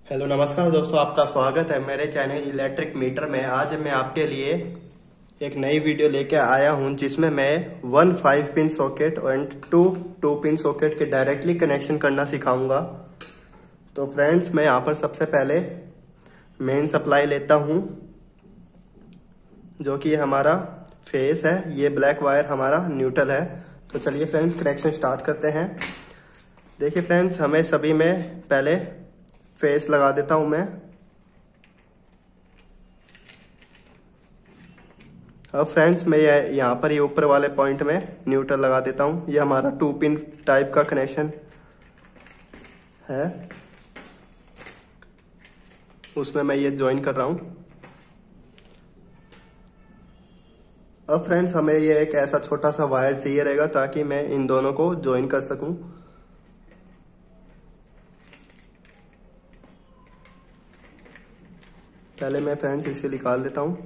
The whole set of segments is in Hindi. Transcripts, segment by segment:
हेलो नमस्कार दोस्तों, आपका स्वागत है मेरे चैनल इलेक्ट्रिक मीटर में। आज मैं आपके लिए एक नई वीडियो लेके आया हूं जिसमें मैं 1 5 पिन सॉकेट और 2 पिन सॉकेट के डायरेक्टली कनेक्शन करना सिखाऊंगा। तो फ्रेंड्स, मैं यहाँ पर सबसे पहले मेन सप्लाई लेता हूं जो कि हमारा फेस है। ये ब्लैक वायर हमारा न्यूट्रल है। तो चलिए फ्रेंड्स, कनेक्शन स्टार्ट करते हैं। देखिए फ्रेंड्स, हमें सभी में पहले फेस लगा देता हूं मैं। अब फ्रेंड्स, मैं यहाँ पर ये ऊपर वाले पॉइंट में न्यूट्रल लगा देता हूं। ये हमारा 2 पिन टाइप का कनेक्शन है, उसमें मैं ये ज्वाइन कर रहा हूं। अब फ्रेंड्स, हमें ये एक ऐसा छोटा सा वायर चाहिए रहेगा ताकि मैं इन दोनों को ज्वाइन कर सकूं। पहले मैं फ्रेंड्स इसे निकाल देता हूं।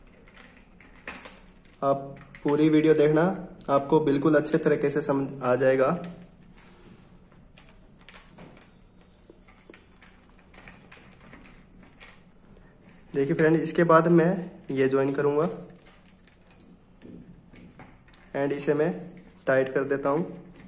आप पूरी वीडियो देखना, आपको बिल्कुल अच्छे तरीके से समझ आ जाएगा। देखिए फ्रेंड, इसके बाद मैं ये ज्वाइन करूंगा एंड इसे मैं टाइट कर देता हूं।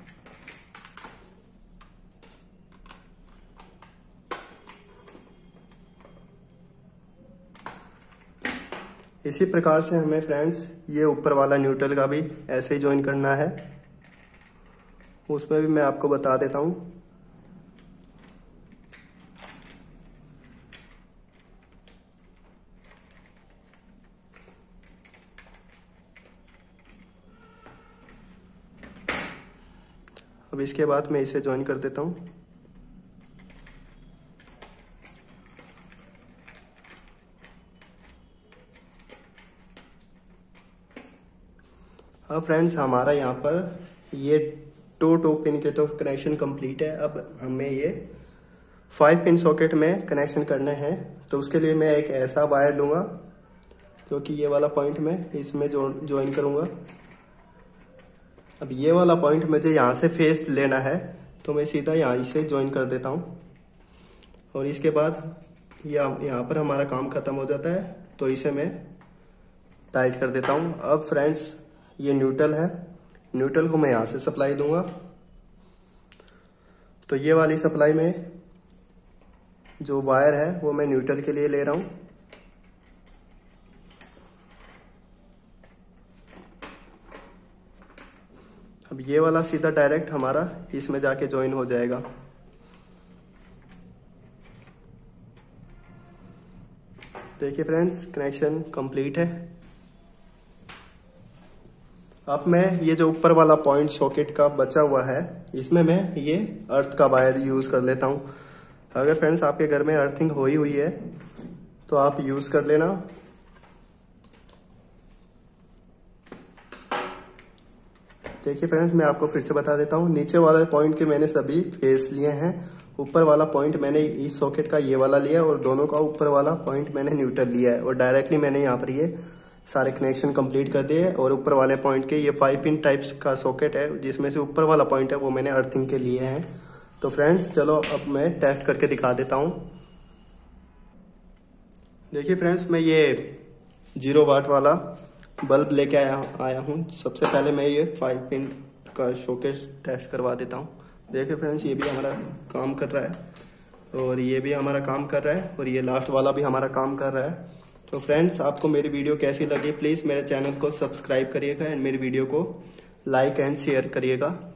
इसी प्रकार से हमें फ्रेंड्स ये ऊपर वाला न्यूट्रल का भी ऐसे ही ज्वाइन करना है। उसमें भी मैं आपको बता देता हूं। अब इसके बाद मैं इसे ज्वाइन कर देता हूं। अब फ्रेंड्स, हमारा यहाँ पर ये 2 पिन के तो कनेक्शन कंप्लीट है। अब हमें ये 5 पिन सॉकेट में कनेक्शन करने हैं। तो उसके लिए मैं एक ऐसा वायर लूँगा जो कि ये वाला पॉइंट में इसमें ज्वाइन करूँगा। अब ये वाला पॉइंट मुझे यहाँ से फेस लेना है, तो मैं सीधा यहाँ से ज्वाइन कर देता हूँ। और इसके बाद यहाँ पर हमारा काम ख़त्म हो जाता है, तो इसे मैं टाइट कर देता हूँ। अब फ्रेंड्स, ये न्यूट्रल है, न्यूट्रल को मैं यहाँ से सप्लाई दूंगा। तो ये वाली सप्लाई में जो वायर है वो मैं न्यूट्रल के लिए ले रहा हूँ। अब ये वाला सीधा डायरेक्ट हमारा इसमें जाके ज्वाइन हो जाएगा। देखिए फ्रेंड्स, कनेक्शन कंप्लीट है। अब मैं ये जो ऊपर वाला पॉइंट सॉकेट का बचा हुआ है, इसमें मैं ये अर्थ का वायर यूज़ कर लेता हूँ। अगर फ्रेंड्स आपके घर में अर्थिंग हुई है तो आप यूज़ कर लेना। देखिए फ्रेंड्स, मैं आपको फिर से बता देता हूँ। नीचे वाले पॉइंट के मैंने सभी फेस लिए हैं। ऊपर वाला पॉइंट मैंने इस सॉकेट का ये वाला लिया और दोनों का ऊपर वाला पॉइंट मैंने न्यूट्रल लिया है। और डायरेक्टली मैंने यहाँ पर ये सारे कनेक्शन कंप्लीट कर दिए। और ऊपर वाले पॉइंट के ये 5 पिन टाइप्स का सॉकेट है, जिसमें से ऊपर वाला पॉइंट है वो मैंने अर्थिंग के लिए हैं। तो फ्रेंड्स चलो, अब मैं टेस्ट करके दिखा देता हूँ। देखिए फ्रेंड्स, मैं ये 0 वाट वाला बल्ब लेके आया हूँ। सबसे पहले मैं ये 5 पिन का सॉकेट टेस्ट करवा देता हूँ। देखिए फ्रेंड्स, ये भी हमारा काम कर रहा है और ये भी हमारा काम कर रहा है और ये लास्ट वाला भी हमारा काम कर रहा है। तो फ्रेंड्स, आपको मेरी वीडियो कैसी लगी, प्लीज़ मेरे चैनल को सब्सक्राइब करिएगा एंड मेरी वीडियो को लाइक एंड शेयर करिएगा।